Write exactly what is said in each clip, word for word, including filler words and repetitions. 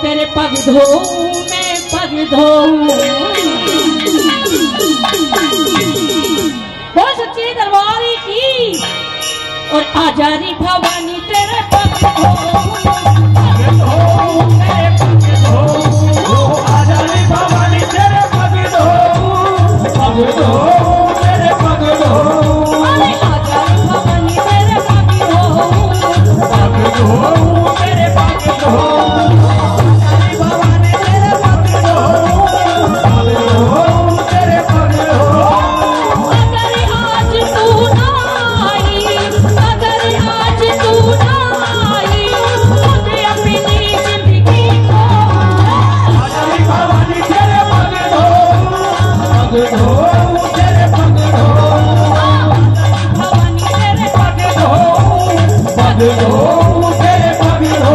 तेरे पग धो मैं पग धो वो सच्ची दरबारी की और आजारी भवानी तेरे पग धो तेरे पग धो आजारी भवानी तेरे पग धो पग धो तेरे पग धो अरे आजारी भवानी तेरे पग धो पग धो तेरे पग धो आजारी भवानी तेरे पग धो पग धो तेरे पग धो अगर आज तू ना आई अगर आज तू ना आई मुझे अपनी जिंदगी को आजारी भवानी तेरे पग धो पग धो तेरे पग धो आजारी भवानी तेरे पग धो पग धो तेरे पग धो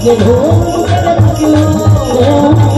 पग धो तेरे पग धो